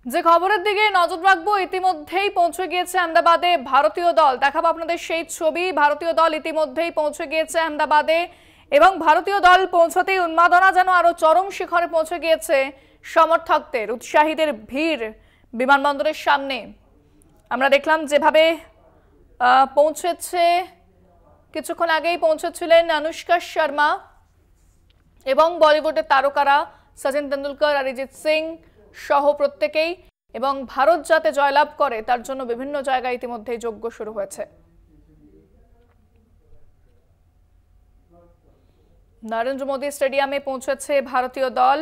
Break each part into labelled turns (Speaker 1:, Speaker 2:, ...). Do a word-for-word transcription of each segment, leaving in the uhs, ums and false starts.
Speaker 1: যে খবরের দিকে নজর রাখবো, ইতিমধ্যেই পৌঁছে গিয়েছে আহমেদাবাদে ভারতীয় দল। দেখাবো আপনাদের সেই ছবি। ভারতীয় দল ইতিমধ্যেই পৌঁছে গিয়েছে আহমেদাবাদে এবং ভারতীয় দল পৌঁছতেই উন্মাদনা যেন আরো চরম শিখরে পৌঁছে গিয়েছে। সমর্থকদের, উৎসাহীদের ভিড় বিমানবন্দরের সামনে আমরা দেখলাম যেভাবে পৌঁছেছে। কিছুক্ষণ আগেই পৌঁছেছিলেন অনুষ্কা শর্মা এবং বলিউডের তারকারা সচিন তেন্ডুলকর, অরিজিৎ সিং সহ প্রত্যেকেই, এবং ভারত যাতে জয়লাভ করে তার জন্য বিভিন্ন জায়গায় ইতিমধ্যেই যজ্ঞ শুরু হয়েছে। নরেন্দ্র মোদী স্টেডিয়ামে পৌঁছেছে ভারতীয় দল।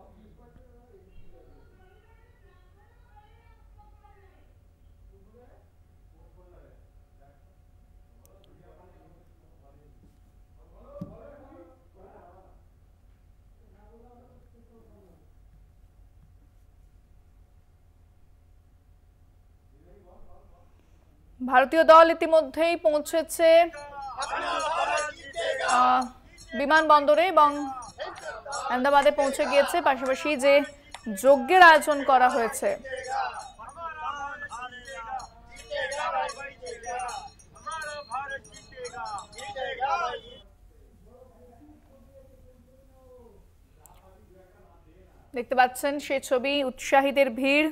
Speaker 1: ভারতীয় দল ইতিমধ্যেই পৌঁছেছে বিমানবন্দরে এবং আহমেদাবাদে পৌঁছে গিয়েছে। পাশাপাশি যে যজ্ঞের আয়োজন করা হয়েছে, দেখতে পাচ্ছেন সেই ছবি, উৎসাহীদের ভিড়।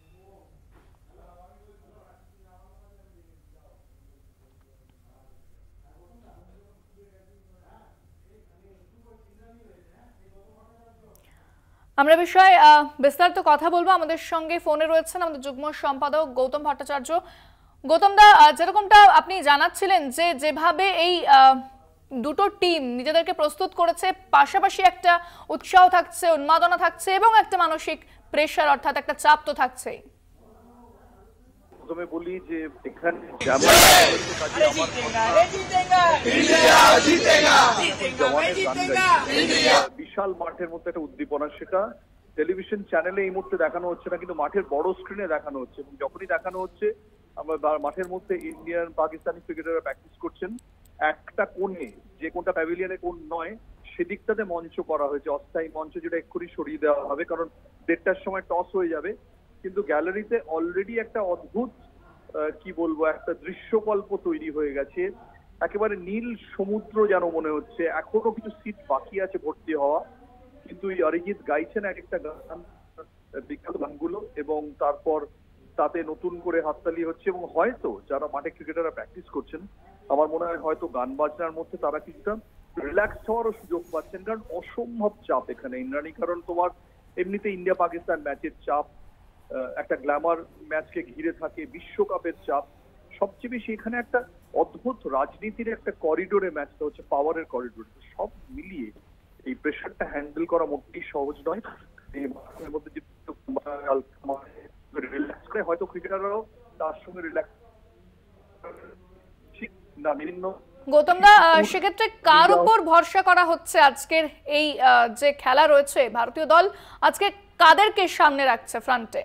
Speaker 1: আমরা বিষয়ে বিস্তারিত কথা বলবো। আমাদের সঙ্গে ফোনে রয়েছেন আমাদের যুগ্ম সম্পাদক গৌতম ভট্টাচার্য। গৌতম দা, যেরকমটা আপনি জানাচ্ছিলেন যে যেভাবে এই দুটো টিম নিজেদেরকে প্রস্তুত করেছে, পাশাপাশি একটা উৎসাহ থাকছে, উন্মাদনা থাকছে এবং একটা মানসিক প্রেসার অর্থাৎ একটা চাপ তো থাকছেই।
Speaker 2: প্রথমে বলি যে এখানে বিশাল মাঠের মধ্যে একটা উদ্দীপনা, সেটা টেলিভিশন চ্যানেলে এই মুহূর্তে দেখানো হচ্ছে না, কিন্তু মাঠের বড় স্ক্রিনে দেখানো হচ্ছে। এবং যখনই দেখানো হচ্ছে, আমরা মাঠের মধ্যে ইন্ডিয়ান পাকিস্তানি ক্রিকেটাররা প্র্যাকটিস করছেন। একটা কোণে, যে কোনটা প্যাভিলিয়নে কোন নয়, সেদিকটাতে মঞ্চ করা হয়েছে, অস্থায়ী মঞ্চ, যেটা এক্ষুনি সরিয়ে দেওয়া হবে কারণ দেড়টার সময় টস হয়ে যাবে। কিন্তু গ্যালারিতে অলরেডি একটা অদ্ভুত কি বলবো একটা দৃশ্যকল্প তৈরি হয়ে গেছে। একেবারে নীল সমুদ্র যেন মনে হচ্ছে। এখনো কিছু সিট বাকি আছে ভর্তি হওয়া, কিন্তু অরিজিৎ গাইছেন এক একটা গান, বিখ্যাত গানগুলো, এবং তারপর তাতে নতুন করে হাততালি হচ্ছে। এবং হয়তো যারা মাঠে ক্রিকেটাররা প্র্যাকটিস করছেন, আমার মনে হয় হয়তো গান বাজনার মধ্যে তারা কিছুটা রিল্যাক্স হওয়ারও সুযোগ পাচ্ছেন, কারণ অসম্ভব চাপ এখানে ইন্দ্রাণী। কারণ তোমার এমনিতে ইন্ডিয়া পাকিস্তান ম্যাচের চাপ, একটা গ্ল্যামার ম্যাচকে ঘিরে থাকে, বিশ্বকাপের চাপ, সবচেয়ে বেশি এখানে একটা অদ্ভুত রাজনীতির একটা করিডোরে ম্যাচটা হচ্ছে, পাওয়ারের করিডোর। সব মিলিয়ে এই প্রেশারটা হ্যান্ডেল করা মোটেই সহজ নয়। এই মাঠের মধ্যে যে রিল্যাক্স করে হয়তো ক্রিকেটাররাও তার সঙ্গে রিল্যাক্স না বিভিন্ন।
Speaker 1: গৌতম দা, সেক্ষেত্রে কার উপর ভরসা করা হচ্ছে আজকের এই যে খেলা রয়েছে? ভারতীয় দল আজকে কাদেরকে সামনে রাখছে ফ্রন্টে?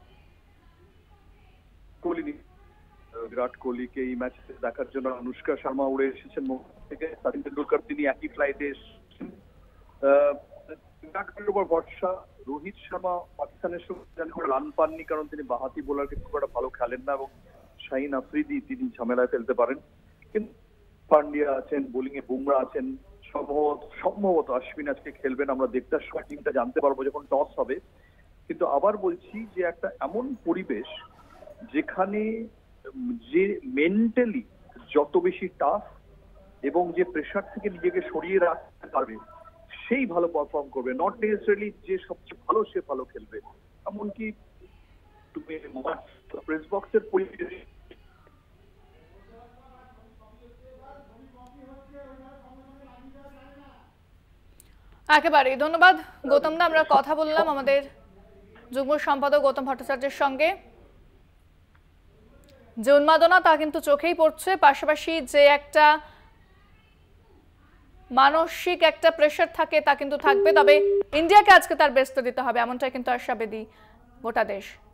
Speaker 2: কোহলি, বিরাট কোহলিকে এই ম্যাচ দেখার জন্য অনুষ্কা শর্মা উড়ে এসেছেন মুম্বাই থেকে। সচিন তেন্ডুলকর তিনি একই ফ্লাইটে এসেছেন। বিরাট কোহলির উপর ভরসা। রোহিত শর্মা পাকিস্তানের সঙ্গে রান পাননি, কারণ তিনি বাহাতি বোলারকে খুব একটা ভালো খেলেন না, এবং শাহিন আফ্রিদি তিনি ঝামেলায় ফেলতে পারেন। কিন্তু পান্ডিয়া আছেন, বোলিং এ বুমরা আছেন, সম্ভবত সম্ভবত অশ্বিন আজকে খেলবেন। আমরা দেড়টার সময় টিমটা জানতে পারবো যখন টস হবে। কিন্তু আবার বলছি যে একটা এমন পরিবেশ যেখানে যে মেন্টালি যত বেশি টাফ এবং যে প্রেশার থেকে নিজেকে সরিয়ে রাখতে পারবে, সেই ভালো পারফর্ম করবে। নট নেসেসারিলি যে সবচেয়ে ভালো সে ভালো খেলবে। এমনকি তুমি প্রেস বক্সের পরিবেশ
Speaker 1: একেবারে। ধন্যবাদ গৌতম দা। আমরা কথা বললাম আমাদের যুগ্ম সম্পাদক গৌতম ভট্টাচার্যের সঙ্গে। যে উন্মাদনা তা কিন্তু চোখেই পড়ছে, পাশাপাশি যে একটা মানসিক একটা প্রেশার থাকে তা কিন্তু থাকবে। তবে ইন্ডিয়াকে আজকে তার বেস্ট দিতে হবে, এমনটাই কিন্তু আশাবাদী গোটা দেশ।